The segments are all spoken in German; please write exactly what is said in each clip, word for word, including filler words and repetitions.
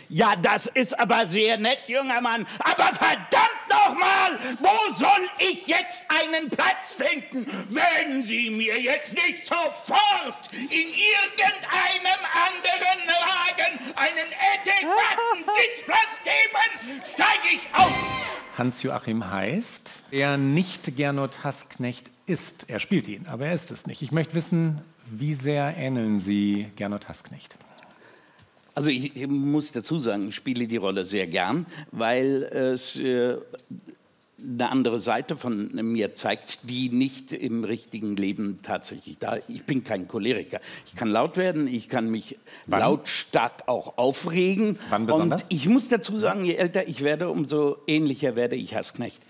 Ja, das ist aber sehr nett, junger Mann. Aber verdammt nochmal, wo soll ich jetzt einen Platz finden, wenn Sie mir jetzt nicht sofort in irgendeinem anderen Wagen einen adäquaten Sitzplatz geben, steige ich aus. Hans-Joachim heißt, der nicht Gernot Hassknecht ist. Er spielt ihn, aber er ist es nicht. Ich möchte wissen, wie sehr ähneln Sie Gernot Hassknecht? Also ich, ich muss dazu sagen, ich spiele die Rolle sehr gern, weil es äh, eine andere Seite von mir zeigt, die nicht im richtigen Leben tatsächlich da ist. Ich bin kein Choleriker. Ich kann laut werden, ich kann mich Wann? lautstark auch aufregen. Wann besonders? Und ich muss dazu sagen, je älter ich werde, umso ähnlicher werde ich Hassknecht.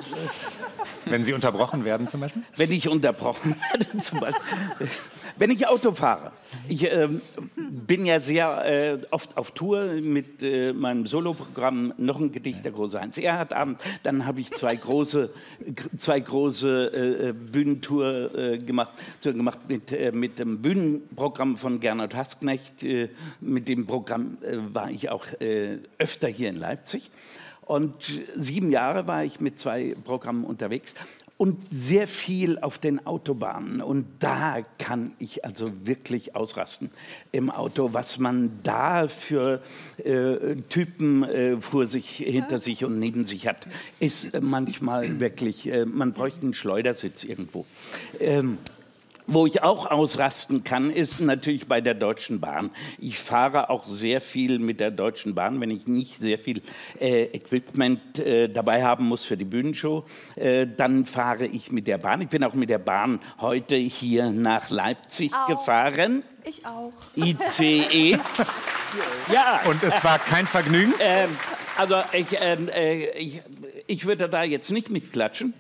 Wenn Sie unterbrochen werden zum Beispiel? Wenn ich unterbrochen werde zum Beispiel. Wenn ich Auto fahre, ich äh, bin ja sehr äh, oft auf Tour mit äh, meinem Soloprogramm Noch ein Gedicht, der große Heinz-Erhardt-Abend. Dann habe ich zwei große, zwei große äh, Bühnentour äh, gemacht, Tour gemacht mit, äh, mit dem Bühnenprogramm von Gernot Hassknecht. Äh, mit dem Programm äh, war ich auch äh, öfter hier in Leipzig. Und sieben Jahre war ich mit zwei Programmen unterwegs. Und sehr viel auf den Autobahnen. Und da kann ich also wirklich ausrasten im Auto, was man da für äh, Typen äh, vor sich, hinter sich und neben sich hat, ist manchmal wirklich, äh, man bräuchte einen Schleudersitz irgendwo. Ähm, Wo ich auch ausrasten kann, ist natürlich bei der Deutschen Bahn. Ich fahre auch sehr viel mit der Deutschen Bahn, wenn ich nicht sehr viel äh, Equipment äh, dabei haben muss für die Bühnenshow. Äh, dann fahre ich mit der Bahn. Ich bin auch mit der Bahn heute hier nach Leipzig auch. gefahren. Ich auch. I C E. Ja. Und es war kein Vergnügen? Ähm, also ich, ähm, äh, ich, ich würde da jetzt nicht mitklatschen.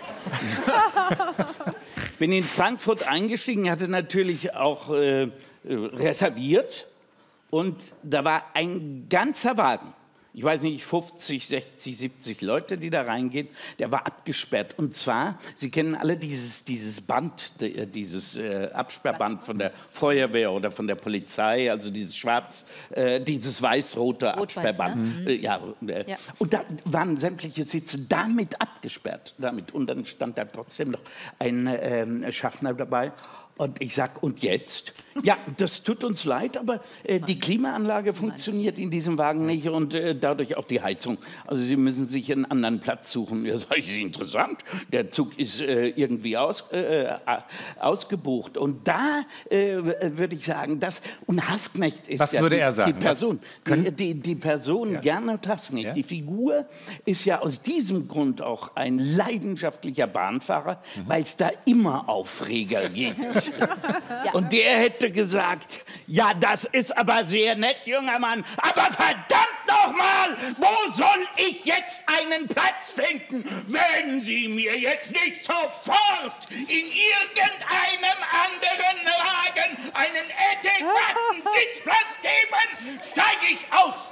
Bin in Frankfurt eingestiegen, hatte natürlich auch äh, reserviert und da war ein ganzer Wagen. Ich weiß nicht, fünfzig, sechzig, siebzig Leute, die da reingehen, der war abgesperrt. Und zwar, Sie kennen alle dieses, dieses Band, dieses äh, Absperrband von der Feuerwehr oder von der Polizei, also dieses schwarz, äh, dieses weiß-rote Absperrband. Ne? Äh, ja, äh, ja. Und da waren sämtliche Sitze damit abgesperrt. Damit. Und dann stand da trotzdem noch ein äh, Schaffner dabei. Und ich sag, und jetzt? Ja, das tut uns leid, aber äh, die Klimaanlage funktioniert in diesem Wagen nicht und äh, dadurch auch die Heizung. Also Sie müssen sich einen anderen Platz suchen. Ja, sag ich, ist interessant. Der Zug ist äh, irgendwie aus, äh, ausgebucht. Und da äh, würde ich sagen, das, und Hassknecht ist Was ja würde die, er sagen? die Person. Die, die, die Person ja. Gernot Hassknecht, ja. die Figur, ist ja aus diesem Grund auch ein leidenschaftlicher Bahnfahrer, mhm. weil es da immer Aufreger gibt. Ja. Und der hätte gesagt, ja, das ist aber sehr nett, junger Mann, aber verdammt nochmal, wo soll ich jetzt einen Platz finden, wenn Sie mir jetzt nicht sofort in irgendeinem anderen Wagen einen adäquaten Sitzplatz geben, steige ich aus.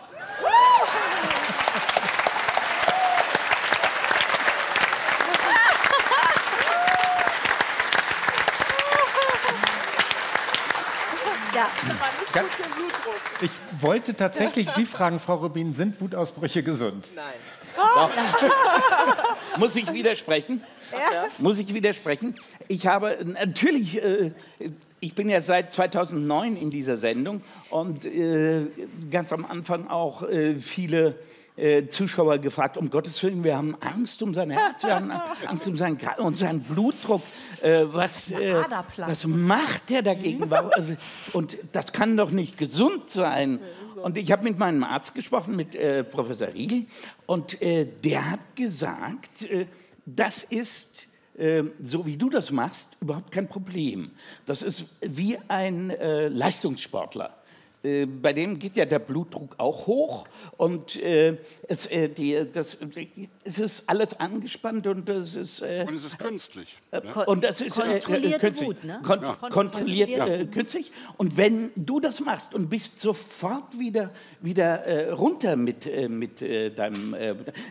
Ja. Ich wollte tatsächlich Sie fragen, Frau Rubin, sind Wutausbrüche gesund? Nein. Doch. Muss ich widersprechen? Ja. Muss ich widersprechen? Ich habe natürlich, äh, ich bin ja seit zweitausendneun in dieser Sendung und äh, ganz am Anfang auch äh, viele äh, Zuschauer gefragt, um Gottes Willen, wir haben Angst um sein Herz, wir haben Angst um seinen, um seinen Blutdruck. Äh, was, äh, was macht der dagegen? Also, und das kann doch nicht gesund sein. Und ich habe mit meinem Arzt gesprochen, mit äh, Professor Riegel, und äh, der hat gesagt, äh, das ist, äh, so wie du das machst, überhaupt kein Problem. Das ist wie ein äh, Leistungssportler. Äh, bei dem geht ja der Blutdruck auch hoch und äh, es, äh, die, das, es ist alles angespannt und es ist... Äh, und es ist künstlich. Äh, und das ist äh, äh, künstlich. Wut, ne? Kont ja. Kontrolliert äh, künstlich. Und wenn du das machst und bist sofort wieder, wieder äh, runter mit, äh, mit äh, deinem... Äh,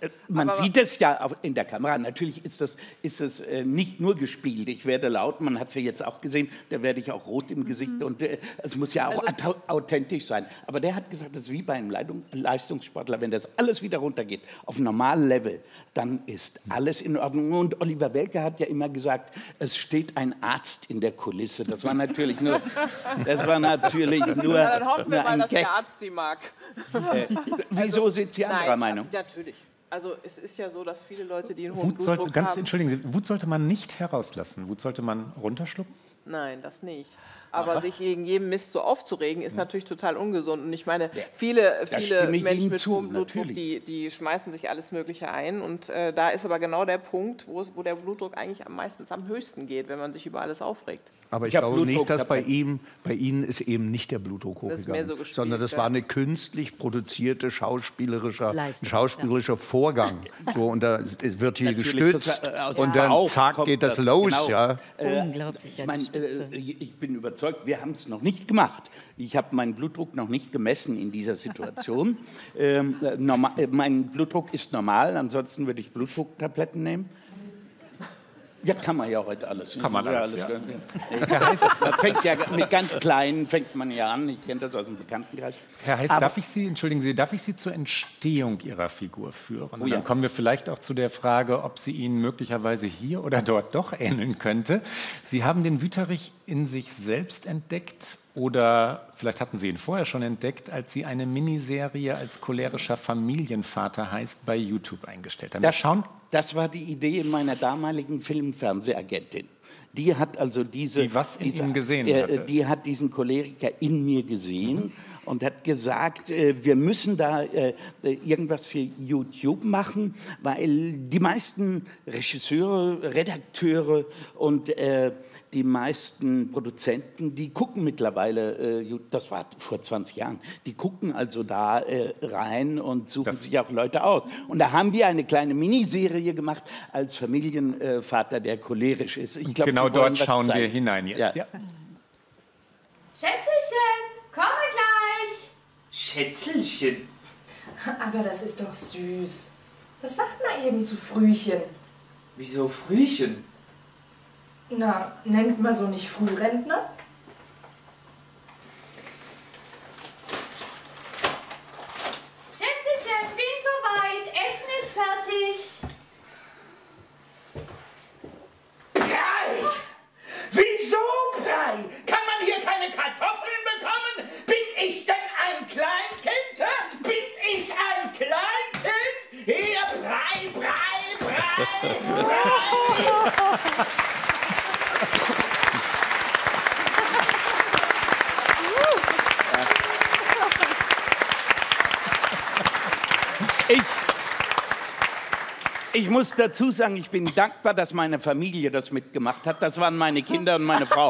Man Aber sieht es ja auf, in der Kamera. Natürlich ist das, ist das äh, nicht nur gespielt. Ich werde laut, man hat es ja jetzt auch gesehen, da werde ich auch rot im Gesicht. Mhm. Und äh, es muss ja auch also, authentisch sein. Aber der hat gesagt, das ist wie bei einem Leitung, Leistungssportler, wenn das alles wieder runtergeht, auf normalen Level, dann ist alles in Ordnung. Und Oliver Welke hat ja immer gesagt, es steht ein Arzt in der Kulisse. Das war natürlich nur, das war natürlich nur, ja, dann hoffen wir nur mal, ein dass Gag. der Arzt sie mag. Äh, wieso also, sind Sie anderer nein, Meinung? Natürlich. Also es ist ja so, dass viele Leute, die einen hohen Wut Blutdruck sollte, ganz, haben... entschuldigen Sie, Wut sollte man nicht herauslassen. Wut sollte man runterschlucken? Nein, das nicht. Aber sich gegen jeden Mist so aufzuregen, ist ja. natürlich total ungesund. Und ich meine, viele, viele Menschen mit zu, hohem Blutdruck, die, die schmeißen sich alles Mögliche ein. Und äh, da ist aber genau der Punkt, wo, es, wo der Blutdruck eigentlich am meisten am höchsten geht, wenn man sich über alles aufregt. Aber ich, ich glaube nicht, dass bei gehabt. ihm, bei Ihnen ist eben nicht der Blutdruck Das ist mehr hochgegangen, so gespielt, sondern das ja. war eine künstlich produzierte schauspielerischer, Leistung, schauspielerischer Vorgang. So, und da es wird hier Natürlich, gestützt das, äh, aus und dem dann Bauch zack kommt geht das, das, los. genau. Ja. Unglaublich. Ich, mein, äh, ich bin überzeugt, wir haben es noch nicht gemacht. Ich habe meinen Blutdruck noch nicht gemessen in dieser Situation. ähm, normal, äh, mein Blutdruck ist normal, ansonsten würde ich Blutdrucktabletten nehmen. Ja, kann man ja heute alles. Kann man ja, alles, ja. Ja. Man fängt ja mit ganz Kleinen fängt man ja an. Ich kenne das aus dem Bekanntenkreis. Herr Heiß, Aber- darf ich Sie, entschuldigen Sie, darf ich Sie zur Entstehung Ihrer Figur führen? Und Oh ja. dann kommen wir vielleicht auch zu der Frage, ob sie Ihnen möglicherweise hier oder dort doch ähneln könnte. Sie haben den Wüterich in sich selbst entdeckt oder vielleicht hatten Sie ihn vorher schon entdeckt, als Sie eine Miniserie als cholerischer Familienvater heißt bei YouTube eingestellt haben. Wir Das, schauen. das war die Idee meiner damaligen Film-Fernsehagentin. Die hat also diese... Die was in diese, ihm gesehen äh, hatte. Die hat diesen Choleriker in mir gesehen und hat gesagt, äh, wir müssen da äh, irgendwas für YouTube machen, weil die meisten Regisseure, Redakteure und äh, die meisten Produzenten, die gucken mittlerweile, äh, das war vor zwanzig Jahren, die gucken also da äh, rein und suchen Das- sich auch Leute aus. Und da haben wir eine kleine Miniserie gemacht als Familienvater, der cholerisch ist. Ich glaub, Genau Sie wollen dort was schauen wir zeigen. hinein jetzt. Ja. Ja. Schätzelchen, komme gleich. Schätzelchen. Aber das ist doch süß. Das sagt man eben zu Frühchen. Wieso Frühchen? Na, nennt man so nicht Frührentner? Schätzelchen, bin soweit. Essen ist fertig. Brei! Wieso Brei? Kann man hier keine Kartoffeln bekommen? Bin ich denn ein Kleinkind? hä? Bin ich ein Kleinkind? Hier Brei, Brei, Brei, Brei! Ich, ich muss dazu sagen, ich bin dankbar, dass meine Familie das mitgemacht hat. Das waren meine Kinder und meine Frau.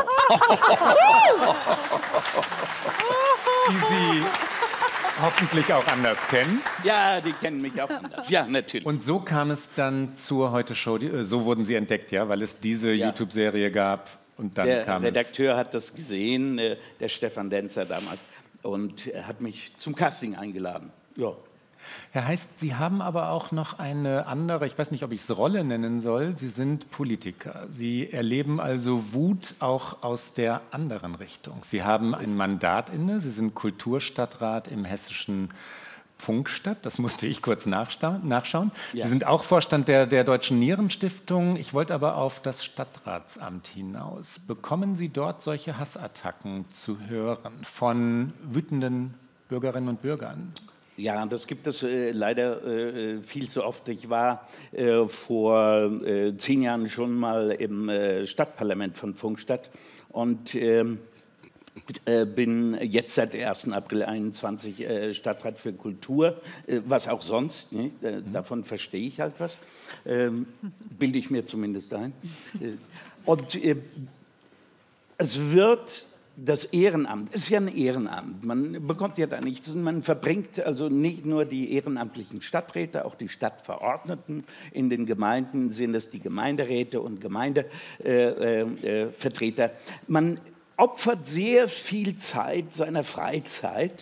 Die Sie hoffentlich auch anders kennen. Ja, die kennen mich auch anders. Ja, natürlich. Und so kam es dann zur Heute-Show. Die- äh, So wurden Sie entdeckt, ja, weil es diese Ja. YouTube-Serie gab. Und dann Der kam es. Redakteur hat das gesehen, äh, der Stefan Denzer damals, und er hat mich zum Casting eingeladen. Ja. Herr Heist, Sie haben aber auch noch eine andere, ich weiß nicht, ob ich es Rolle nennen soll, Sie sind Politiker. Sie erleben also Wut auch aus der anderen Richtung. Sie haben ein Mandat inne, Sie sind Kulturstadtrat im hessischen Pfungstadt, das musste ich kurz nachsta- nachschauen. Ja. Sie sind auch Vorstand der, der Deutschen Nierenstiftung. Ich wollte aber auf das Stadtratsamt hinaus. Bekommen Sie dort solche Hassattacken zu hören von wütenden Bürgerinnen und Bürgern? Ja, das gibt es äh, leider äh, viel zu oft. Ich war äh, vor äh, zehn Jahren schon mal im äh, Stadtparlament von Pfungstadt und ähm, äh, bin jetzt seit ersten April einundzwanzig äh, Stadtrat für Kultur, äh, was auch sonst, ne? äh, davon verstehe ich halt was, ähm, bilde ich mir zumindest ein. Äh, und äh, es wird... Das Ehrenamt ist ja ein Ehrenamt. Man bekommt ja da nichts. Man verbringt also nicht nur die ehrenamtlichen Stadträte, auch die Stadtverordneten. In den Gemeinden sind es die Gemeinderäte und Gemeindevertreter. Äh, äh, Vertreter. Man opfert sehr viel Zeit seiner Freizeit,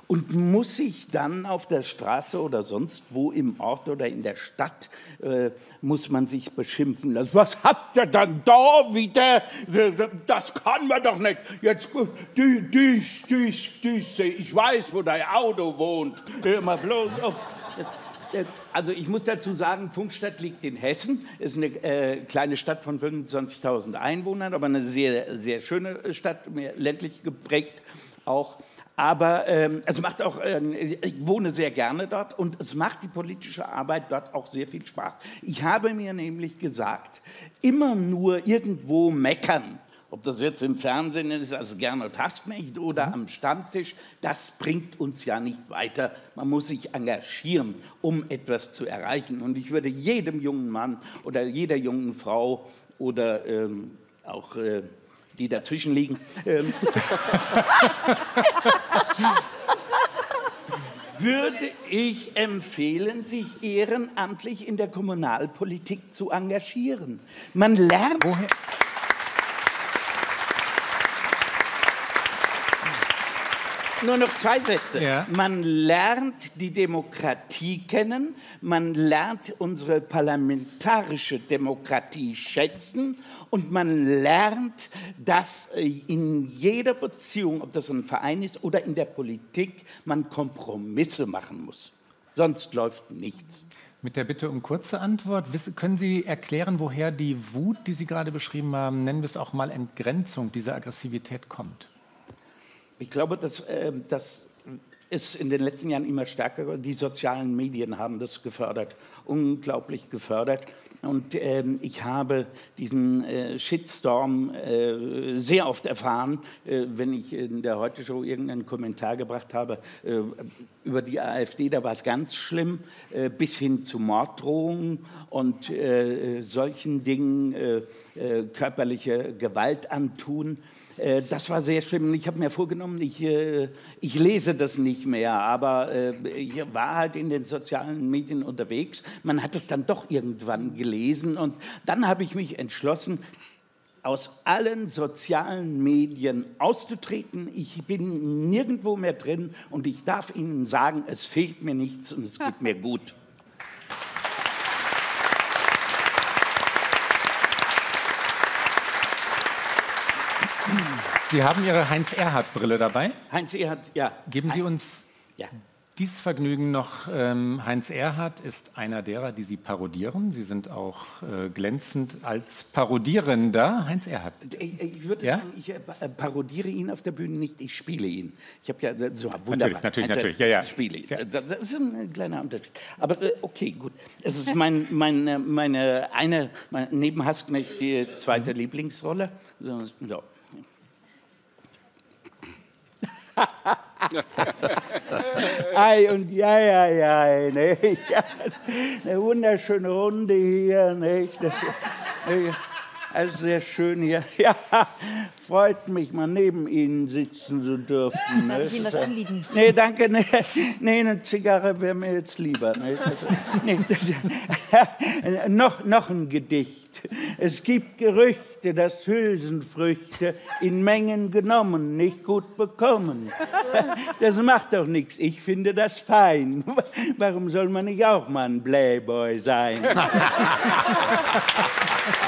und muss sich dann auf der Straße oder sonst wo im Ort oder in der Stadt, äh, muss man sich beschimpfen lassen. Was habt ihr dann da wieder? Das kann man doch nicht. Jetzt, dies, dies, dies, ich weiß, wo dein Auto wohnt. Hör mal bloß auf. Also ich muss dazu sagen, Pfungstadt liegt in Hessen, ist eine äh, kleine Stadt von fünfundzwanzigtausend Einwohnern, aber eine sehr, sehr schöne Stadt, mehr ländlich geprägt auch. Aber ähm, es macht auch, äh, ich wohne sehr gerne dort und es macht die politische Arbeit dort auch sehr viel Spaß. Ich habe mir nämlich gesagt, immer nur irgendwo meckern, ob das jetzt im Fernsehen ist, als Gernot Hassknecht oder mhm. am Stammtisch, das bringt uns ja nicht weiter. Man muss sich engagieren, um etwas zu erreichen. Und ich würde jedem jungen Mann oder jeder jungen Frau oder ähm, auch äh, die dazwischen liegen, ähm, würde ich empfehlen, sich ehrenamtlich in der Kommunalpolitik zu engagieren. Man lernt... Woher? Nur noch zwei Sätze. Ja. Man lernt die Demokratie kennen, man lernt unsere parlamentarische Demokratie schätzen und man lernt, dass in jeder Beziehung, ob das ein Verein ist oder in der Politik, man Kompromisse machen muss. Sonst läuft nichts. Mit der Bitte um kurze Antwort. Können Sie erklären, woher die Wut, die Sie gerade beschrieben haben, nennen wir es auch mal Entgrenzung dieser Aggressivität kommt? Ich glaube, dass äh, das ist in den letzten Jahren immer stärker. Die sozialen Medien haben das gefördert, unglaublich gefördert. Und äh, ich habe diesen äh, Shitstorm äh, sehr oft erfahren, äh, wenn ich in der Heute-Show irgendeinen Kommentar gebracht habe äh, über die AfD. Da war es ganz schlimm, äh, bis hin zu Morddrohungen und äh, solchen Dingen, äh, äh, körperliche Gewalt antun. Das war sehr schlimm. Ich habe mir vorgenommen, ich, ich lese das nicht mehr, aber ich war halt in den sozialen Medien unterwegs. Man hat es dann doch irgendwann gelesen und dann habe ich mich entschlossen, aus allen sozialen Medien auszutreten. Ich bin nirgendwo mehr drin und ich darf Ihnen sagen, es fehlt mir nichts und es geht mir gut. Sie haben Ihre Heinz-Erhardt-Brille dabei. Heinz Erhardt, ja. Geben Sie uns ja. dieses Vergnügen noch. Ähm, Heinz Erhardt ist einer derer, die Sie parodieren. Sie sind auch äh, glänzend als Parodierender. Heinz Erhardt. Ich, ich würde ja? sagen, ich äh, parodiere ihn auf der Bühne nicht, ich spiele ihn. Ich habe ja so wunderbar. Natürlich, natürlich, also, natürlich. Ja, ja. Ich spiele ihn. Ja. Das ist ein kleiner Unterschied. Aber äh, okay, gut. Es ist mein, meine, meine eine, meine, neben Hassknecht die zweite mhm. Lieblingsrolle. So, ja. Ei und ja, ja, ja, ne? Ja, eine wunderschöne Runde hier, nicht? Das, äh, also sehr schön hier. Ja, freut mich, mal neben Ihnen sitzen zu dürfen. Darf ne? ich Ihnen was anbieten? Nee, danke, nee, nee, eine Zigarre wäre mir jetzt lieber. Ne? Nee, noch, noch ein Gedicht. Es gibt Gerüchte, dass Hülsenfrüchte in Mengen genommen, nicht gut bekommen. Das macht doch nichts, ich finde das fein. Warum soll man nicht auch mal ein Playboy sein?